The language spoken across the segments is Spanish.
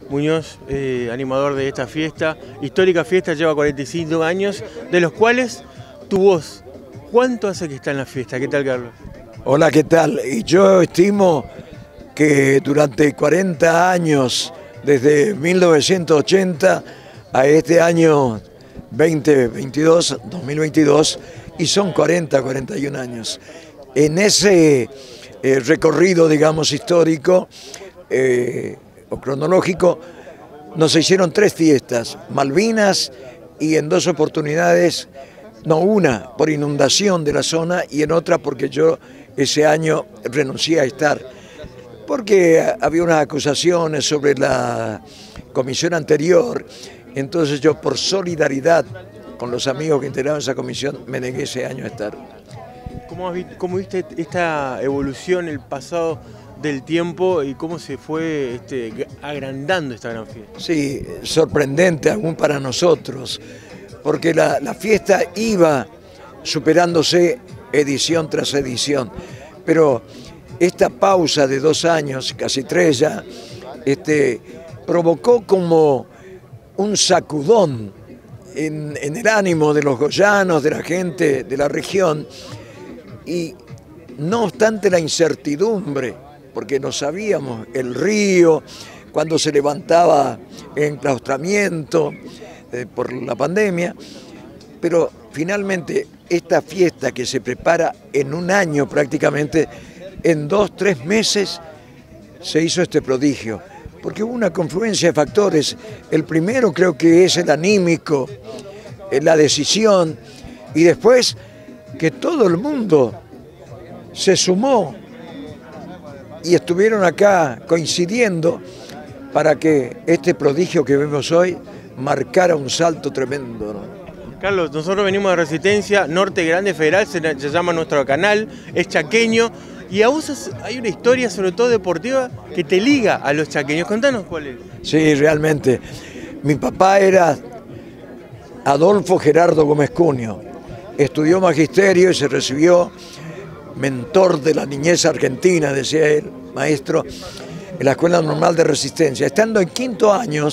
Muñoz, animador de esta fiesta, histórica fiesta, lleva 45 años, de los cuales tu voz, ¿cuánto hace que está en la fiesta? ¿Qué tal, Carlos? Hola, ¿qué tal? Y yo estimo que durante 40 años, desde 1980 a este año 2022, y son 41 años. En ese recorrido, digamos, histórico o cronológico, nos hicieron 3 fiestas, Malvinas, y en 2 oportunidades, no, una por inundación de la zona y en otra porque yo ese año renuncié a estar, porque había unas acusaciones sobre la comisión anterior. Entonces yo, por solidaridad con los amigos que integraban esa comisión, me negué ese año a estar. ¿Cómo viste esta evolución, el pasado del tiempo y cómo se fue agrandando esta gran fiesta? Sí, sorprendente aún para nosotros, porque la fiesta iba superándose edición tras edición, pero esta pausa de 2 años, casi 3 ya, provocó como un sacudón en el ánimo de los goyanos, de la gente de la región, y no obstante la incertidumbre, porque no sabíamos el río, cuando se levantaba enclaustramiento por la pandemia, pero finalmente esta fiesta que se prepara en un año prácticamente, en 2 o 3 meses se hizo este prodigio, porque hubo una confluencia de factores. El primero creo que es el anímico, la decisión, y después que todo el mundo se sumó y estuvieron acá coincidiendo para que este prodigio que vemos hoy marcara un salto tremendo, ¿no? Carlos, nosotros venimos de Resistencia, Norte Grande Federal, se llama nuestro canal, es chaqueño, y a vos hay una historia, sobre todo deportiva, que te liga a los chaqueños. Contanos cuál es. Sí, realmente. Mi papá era Adolfo Gerardo Gómez Cunio, estudió magisterio y se recibió mentor de la niñez argentina, decía él, maestro, en la Escuela Normal de Resistencia. Estando en quinto año,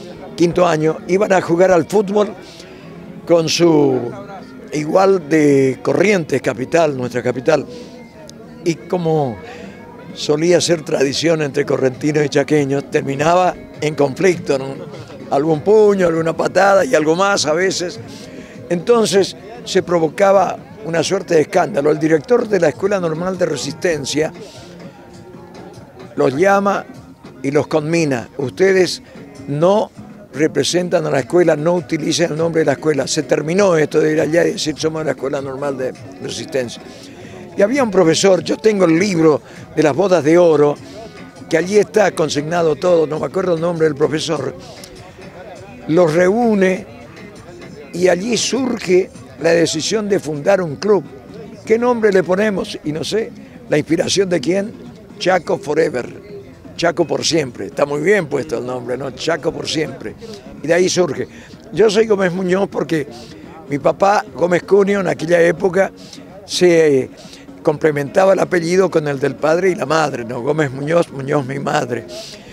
iban a jugar al fútbol con su igual de Corrientes, capital, nuestra capital. Y como solía ser tradición entre correntinos y chaqueños, terminaba en conflicto, ¿no? Algún puño, alguna patada y algo más a veces. Entonces se provocaba una suerte de escándalo. El director de la Escuela Normal de Resistencia los llama y los conmina: ustedes no representan a la escuela, no utilicen el nombre de la escuela. Se terminó esto de ir allá y decir somos la Escuela Normal de Resistencia. Y había un profesor, yo tengo el libro de las bodas de oro, que allí está consignado todo, no me acuerdo el nombre del profesor, los reúne y allí surge la decisión de fundar un club. ¿Qué nombre le ponemos? Y no sé, ¿la inspiración de quién? Chaco Forever, Chaco por siempre. Está muy bien puesto el nombre, ¿no? Chaco por siempre. Y de ahí surge. Yo soy Gómez Muñoz porque mi papá, Gómez Cunio, en aquella época se complementaba el apellido con el del padre y la madre, ¿no? Gómez Muñoz, Muñoz mi madre.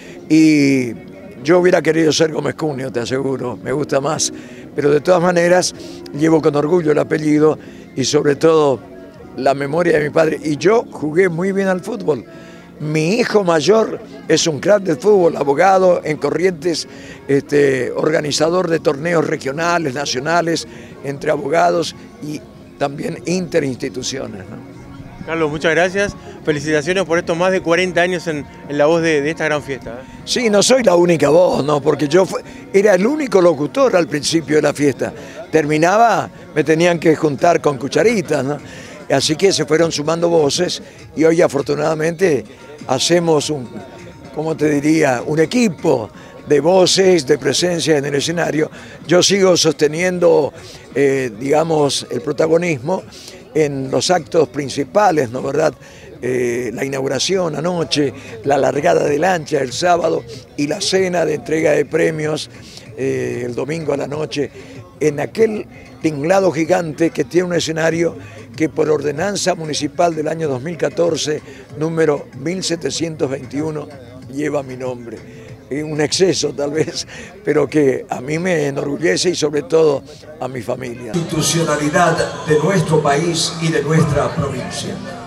Y yo hubiera querido ser Gómez Cunio, te aseguro, me gusta más. Pero de todas maneras, llevo con orgullo el apellido y sobre todo la memoria de mi padre. Y yo jugué muy bien al fútbol. Mi hijo mayor es un crack del fútbol, abogado en Corrientes, organizador de torneos regionales, nacionales, entre abogados y también interinstituciones, ¿no? Carlos, muchas gracias. Felicitaciones por estos más de 40 años en la voz de esta gran fiesta, ¿eh? Sí, no soy la única voz, ¿no? Porque yo era el único locutor al principio de la fiesta. Terminaba, me tenían que juntar con cucharitas, ¿no? Así que se fueron sumando voces y hoy afortunadamente hacemos ¿cómo te diría? Un equipo de voces, de presencia en el escenario. Yo sigo sosteniendo, digamos, el protagonismo en los actos principales, ¿no? ¿Verdad? La inauguración anoche, la largada de lancha el sábado y la cena de entrega de premios el domingo a la noche, en aquel tinglado gigante que tiene un escenario que por ordenanza municipal del año 2014, número 1721, lleva mi nombre. un exceso tal vez, pero que a mí me enorgullece y sobre todo a mi familia. Institucionalidad de nuestro país y de nuestra provincia.